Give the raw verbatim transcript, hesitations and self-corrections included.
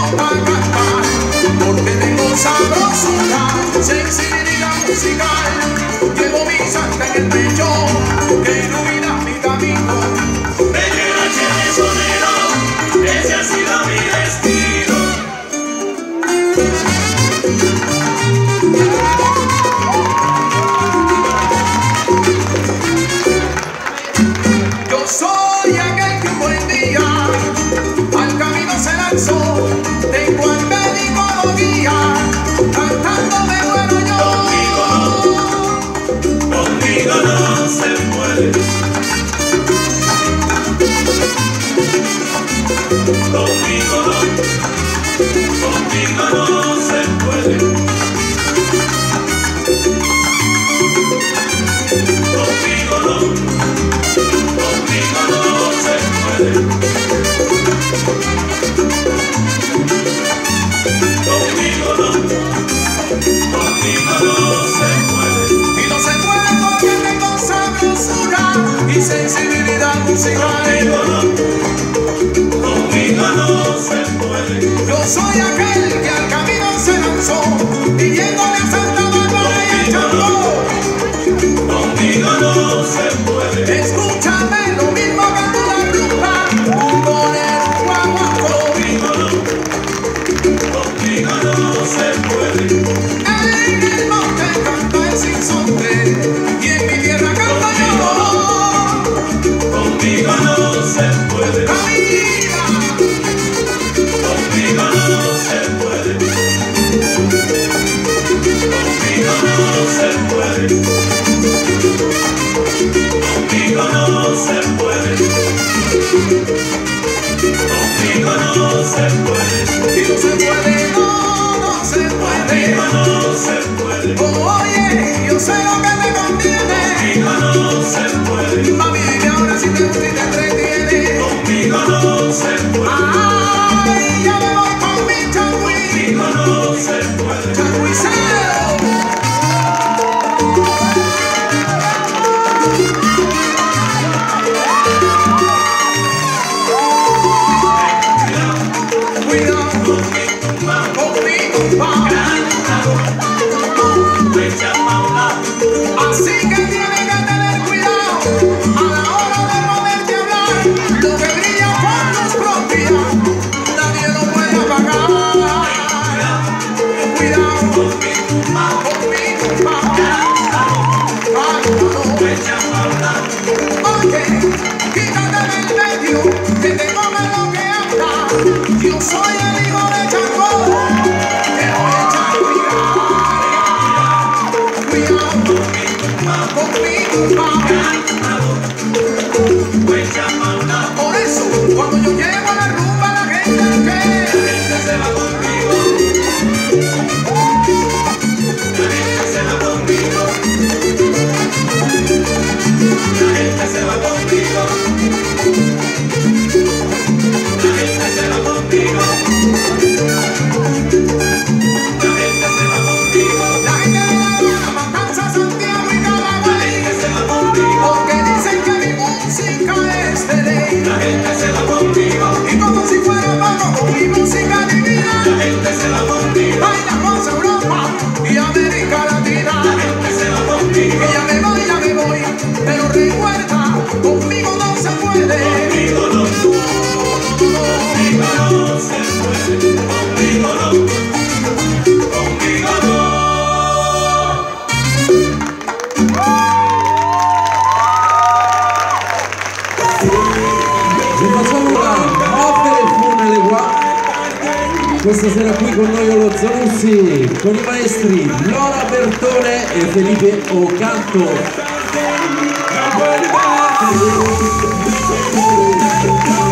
para cantar, porque tengo sabrosura, sensibilidad musical. Llevo mi santa en el pecho, que ilumina mi camino. Me llena de sonido, ese ha sido mi destino. Yo soy aquel que un buen día al camino se lanzó. Tengo al médico lo guía, cantando me muero yo. Conmigo no, conmigo no se puede. Conmigo no, conmigo no se puede. Conmigo no, conmigo no se puede. Conmigo no, conmigo no se puede. Y no se puede porque tengo sabrosura y sensibilidad musical. Conmigo no, conmigo no se puede. Yo soy aquel que al camino se lanzó, pidiéndole a Santa Bárbara y el Chambó. Conmigo no se puede. Escúchame lo mismo que tú la rumba, un bolero, un guaguancó. Conmigo no, conmigo no se puede. En el monte canta el sinsonte y en mi tierra canta yo. Conmigo no se puede. Camina, Conmigo no se puede. Conmigo no se puede. Conmigo no se puede. Conmigo no se puede. y no se puede, no, no se puede. Conmigo no se puede. Oye, yo sé lo que te conviene. Conmigo no se puede. Mami, dime ahora si te gusta y te entretiene. Conmigo no se puede. Ay, ya me voy con mi changüí, Conmigo no se puede. changüicero. Cuidado conmigo, pa. Así que tienes que tener cuidado a la hora de poderte hablar. Lo que brilla por luz propia, nadie lo puede apagar. Cuidado conmigo, pa. Oye, quítate del medio, que te come lo que anda. Yo soy el hijo de Changó, te voy a echar cuidado. Cuidado conmigo, pa. Por eso, cuando yo llego a la rumba, la gente que Se va conmigo. La gente se va conmigo. La gente se va conmigo. La gente se va conmigo. La gente se va conmigo. la gente de La Habana, Matanza, Santiago y La Camagüey, gente se va conmigo. porque dicen que mi música es de ley. La gente se va conmigo. Y como si fuera pago con mi música divina, La gente se va conmigo. bailamos Europa y América Latina. La gente se va Y conmigo. ya me voy, ya me voy, pero recuerda, conmigo no se puede. Conmigo no. Conmigo no se puede. Conmigo no. Conmigo no. Vi facciamo una notte del funnele qua. Questa sera qui con noi Olo Zanussi, con i maestri Lola Bertone e Felipe Ocanto.